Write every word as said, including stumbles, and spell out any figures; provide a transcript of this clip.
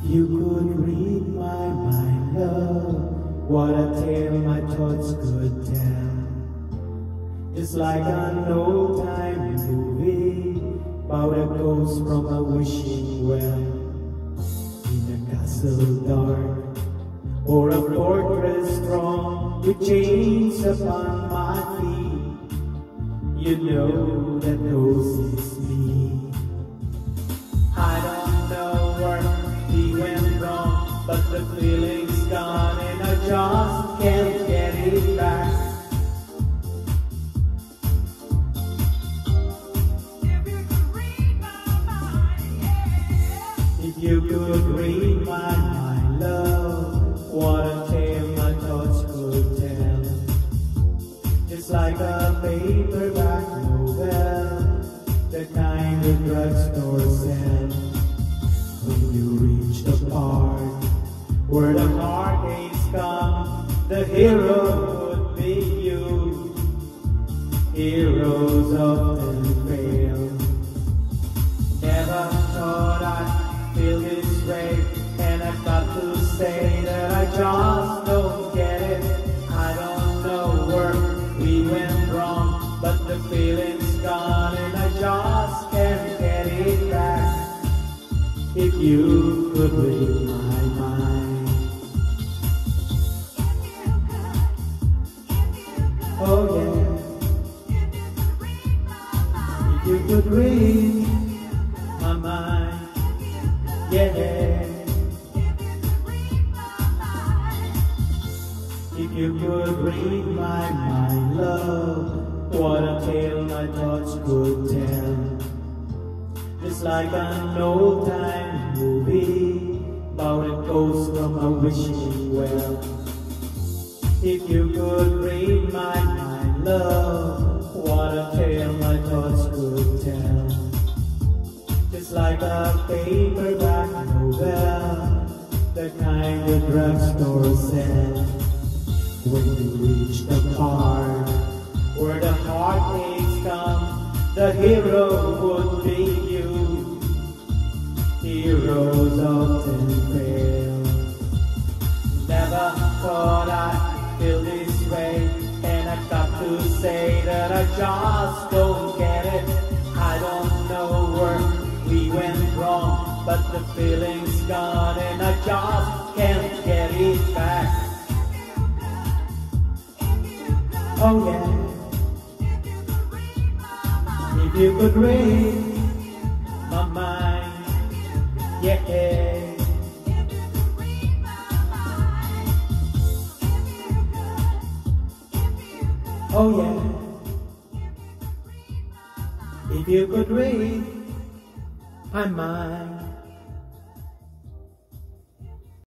you could read my mind, love, what a tale my thoughts could tell. Just like an old-time movie about a ghost from a wishing well. In a castle dark, or a fortress strong, with chains upon my feet, you know that ghost is me. I don't know where we went wrong, but the feeling's gone and I just can't get it back. If you could read my mind, love, what a tale my thoughts could tell. Just like a paperback novel, the kind of drugstore sells. When you reach the part where the heartaches come, the hero would be you. Heroes often fail. Never thought I'd feel this way, and I've got to say that I just don't get it. I don't know where we went wrong, but the feeling's gone and I just can't get it back. If you could read my mind, oh yeah, if you could read my mind, yeah. If you could read my mind, love, what a tale my thoughts could tell. Just like an old-time movie about a ghost from a wishing well. If you could read my mind, love, what a tale my thoughts could tell. Just like a paperback novel, the kind of drugstore sells. When you reach the part where the heartaches come, the hero would be you. Heroes often fail. Never thought I'd feel this way, and I've got to say that I just don't get it. I don't know where we went wrong, but the feeling's gone and I just can't get it back. Oh yeah. If you could read my mind, yeah. Oh yeah. If you could read my mind.